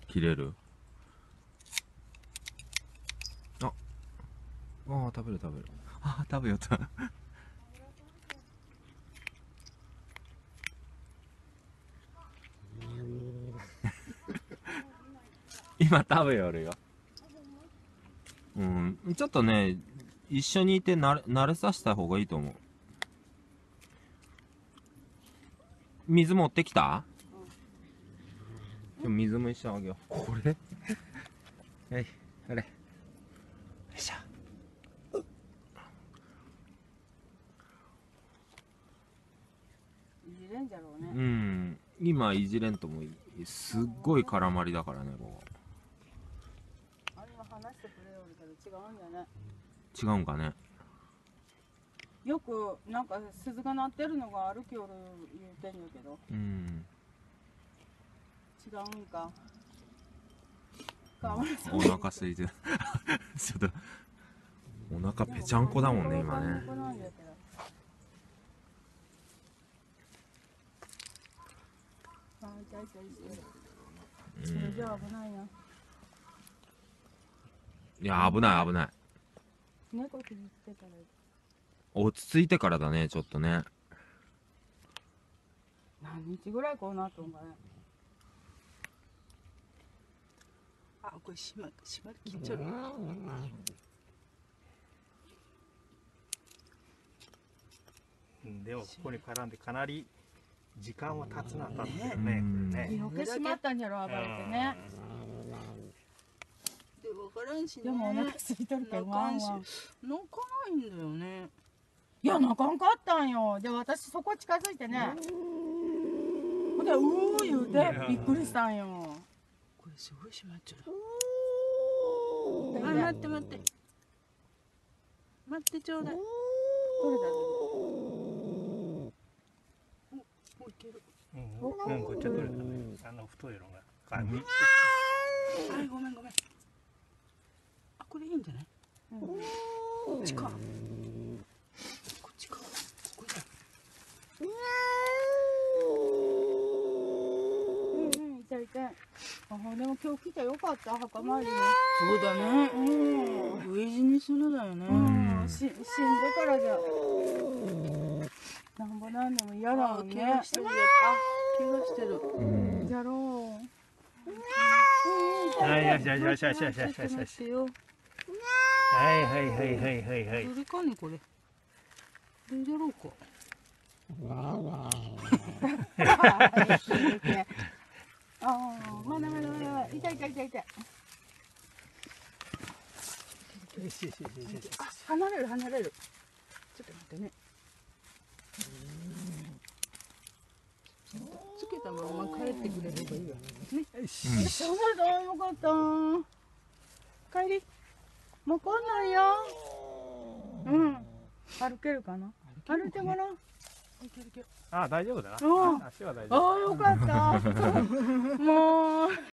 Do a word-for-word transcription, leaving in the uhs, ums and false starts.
切れる。ああー、食べる食べる。あー、食べよった。今食べよるよ。うん、ちょっとね、一緒にいて慣れ慣れさせた方がいいと思う。水持ってきた？うん、水も一緒あげよう。これはい、これ。よいしょ。 いじれんじゃろうね。 うん、今いじれんともいい。すっごい絡まりだからね、ここ。 あれは話してくれよるけど違うんじゃね。 違うんかね。 よくなんか鈴が鳴ってるのが歩きよる言うてんやけど。 うん。 違うんか。 お腹空いてる。ちょっとお腹ぺちゃんこだもんね今ね。 それじゃあ危ないな。 いや、危ない危ない。 猫傷つけたら落ち着いてからだね、ちょっとね。 何日ぐらいこうなっとんかね。あ、これ閉ま閉まりきっちゃう。 でもここに絡んでかなり時間は経つな経ってるね。ね。 よけしまったんやろ暴れてね。 で分からんしね。 でもお腹空いてるけどワンワン。 泣かないんだよね。 いや泣かんかったんよ。で私そこ近づいてね。ほんでうー言うてびっくりしたんよ。 これすごい閉まっちゃう。あ、待って待って。待ってちょうだい。 どれだろう。お、いける。 うん、うん、こっちはどれだね。あの太いのが。あ、み。 あ、ごめんごめん。あ、これいいんじゃない？こっちか。こっちか。これだ。 うんうん、痛い痛い。あ、でも今日来てよかった墓参りに。 そうだね。 うん。 飢え死にするだよね。 うん、し死んでからじゃ。なんぼなんでも嫌だもんね。 怪我してるよ。あ、怪我してる。 うん。 じゃろう。 はい、よしよしよしよしよしよしよしよし。はいはいはいはいはいはい。 どれかねこれ。どれだろうか。 ああ、まだまだまだ、痛い痛い痛い痛い。離れる離れる。ちょっと待ってね。 つけたまま帰ってくれればいいわね。 よし、そうだ、よかった。帰り。もう来んないよ。うん。歩けるかな。歩いてごらん。 あ、大丈夫だな。 うん。 足は大丈夫。 ああ、よかった。もう。